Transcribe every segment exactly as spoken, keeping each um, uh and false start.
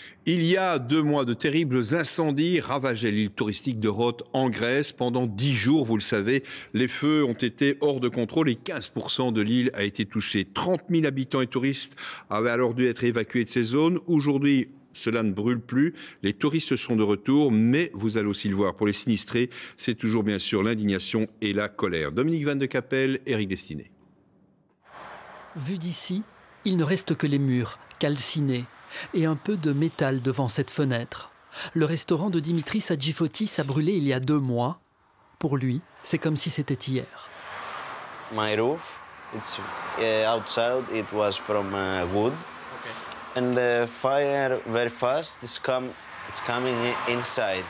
Il y a deux mois, de terribles incendies ravageaient l'île touristique de Rhodes en Grèce. Pendant dix jours, vous le savez, les feux ont été hors de contrôle et quinze pour cent de l'île a été touchée. trente mille habitants et touristes avaient alors dû être évacués de ces zones. Aujourd'hui, cela ne brûle plus. Les touristes sont de retour, mais vous allez aussi le voir, pour les sinistrés, c'est toujours bien sûr l'indignation et la colère. Dominique Van de Capelle, Éric Destiné. Vu d'ici, il ne reste que les murs, calcinés, et un peu de métal devant cette fenêtre. Le restaurant de Dimitris Hadjifotis a brûlé il y a deux mois. Pour lui, c'est comme si c'était hier. My roof, it's uh, outside. It was from uh, wood, okay. And the fire very fast is come, it's coming inside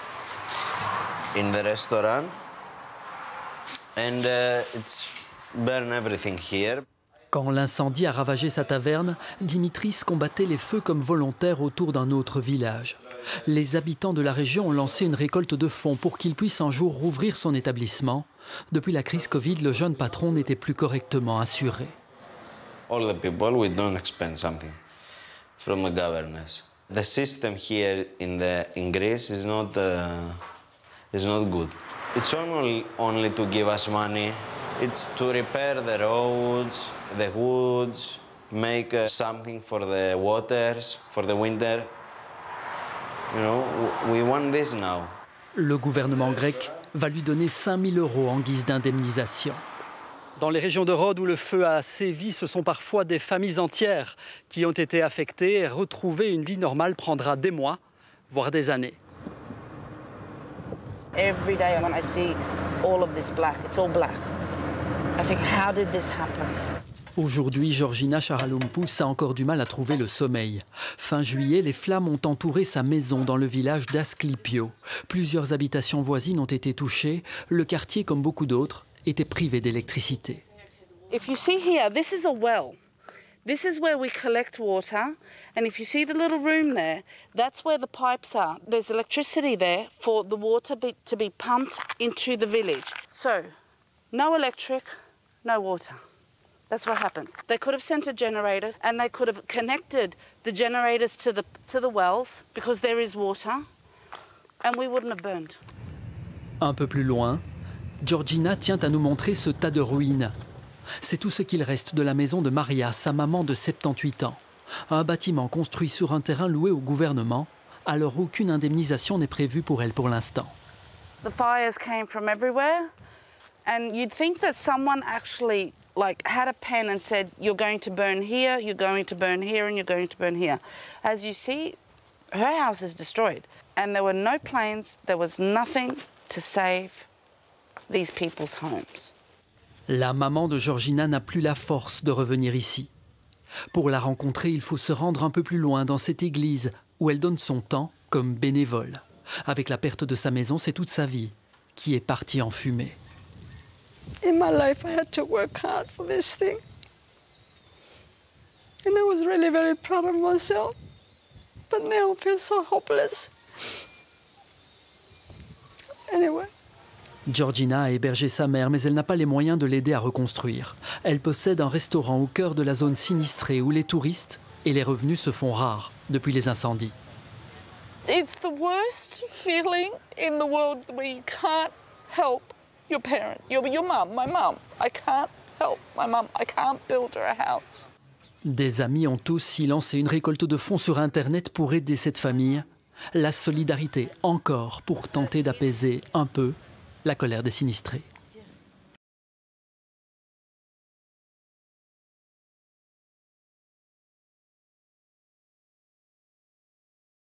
in the restaurant, and uh, it's burn everything here. Quand l'incendie a ravagé sa taverne, Dimitris combattait les feux comme volontaire autour d'un autre village. Les habitants de la région ont lancé une récolte de fonds pour qu'il puisse un jour rouvrir son établissement. Depuis la crise Covid, le jeune patron n'était plus correctement assuré. All the people, we don't expect something from the governance. The system here in the in Greece is not uh, is not good. It's only only to give us money. It's to repair the roads, the woods, make uh, something for the waters, for the winter. You know, we want this now. Le gouvernement grec va lui donner cinq mille euros en guise d'indemnisation. Dans les régions de Rhodes où le feu a sévi, ce sont parfois des familles entières qui ont été affectées. Retrouver une vie normale prendra des mois, voire des années. Every day when I see all of this black, it's all black. I think, how did this happen? Aujourd'hui, Georgina Charalompous a encore du mal à trouver le sommeil. Fin juillet, les flammes ont entouré sa maison dans le village d'Asclipio. Plusieurs habitations voisines ont été touchées. Le quartier, comme beaucoup d'autres, était privé d'électricité. If you see here, this is a well. This is where we collect water. And if you see the little room there, that's where the pipes are. There's electricity there for the water be, to be pumped into the village. So, no electric, no water. That's what happens. They could have sent a generator and they could have connected the generators to the, to the wells because there is water and we wouldn't have burned. Un peu plus loin, Georgina tient à nous montrer ce tas de ruines. C'est tout ce qu'il reste de la maison de Maria, sa maman de soixante-dix-huit ans. Un bâtiment construit sur un terrain loué au gouvernement, alors aucune indemnisation n'est prévue pour elle pour l'instant. The fires came from everywhere and you'd think that someone actually like had a pen and said, you're going to burn here, you're going to burn here, and you're going to burn here. As you see, her house is destroyed. And there were no planes, there was nothing to save these people's homes. La maman de Georgina n'a plus la force de revenir ici. Pour la rencontrer, il faut se rendre un peu plus loin dans cette église où elle donne son temps comme bénévole. Avec la perte de sa maison, c'est toute sa vie qui est partie en fumée. In my life, I had to work hard for this thing. And I was really very proud of myself. But now I feel so hopeless. Anyway. Georgina a hébergé sa mère, mais elle n'a pas les moyens de l'aider à reconstruire. Elle possède un restaurant au cœur de la zone sinistrée où les touristes et les revenus se font rares depuis les incendies. It's the worst feeling in the world where you can't help your parent, your, your mum, my mum. I can't help my mum. I can't build her a house. Des amis ont aussi lancé une récolte de fonds sur Internet pour aider cette famille. La solidarité encore pour tenter d'apaiser un peu la colère des sinistrés.